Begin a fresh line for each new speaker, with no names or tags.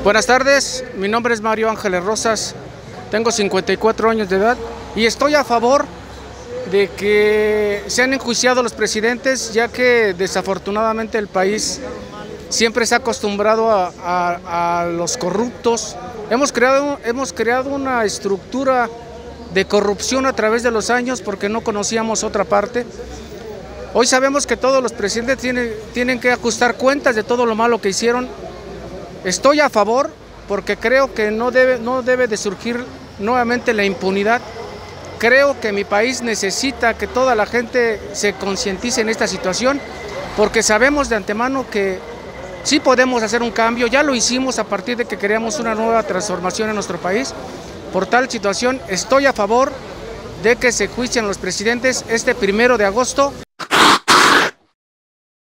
Buenas tardes, mi nombre es Mario Ángeles Rosas, tengo 54 años de edad y estoy a favor de que sean enjuiciados los presidentes, ya que desafortunadamente el país siempre se ha acostumbrado a los corruptos. Hemos creado una estructura de corrupción a través de los años porque no conocíamos otra parte. Hoy sabemos que todos los presidentes tienen que ajustar cuentas de todo lo malo que hicieron. Estoy a favor porque creo que no debe de surgir nuevamente la impunidad. Creo que mi país necesita que toda la gente se concientice en esta situación, porque sabemos de antemano que sí podemos hacer un cambio. Ya lo hicimos a partir de que queríamos una nueva transformación en nuestro país. Por tal situación estoy a favor de que se juicien los presidentes este 1 de agosto.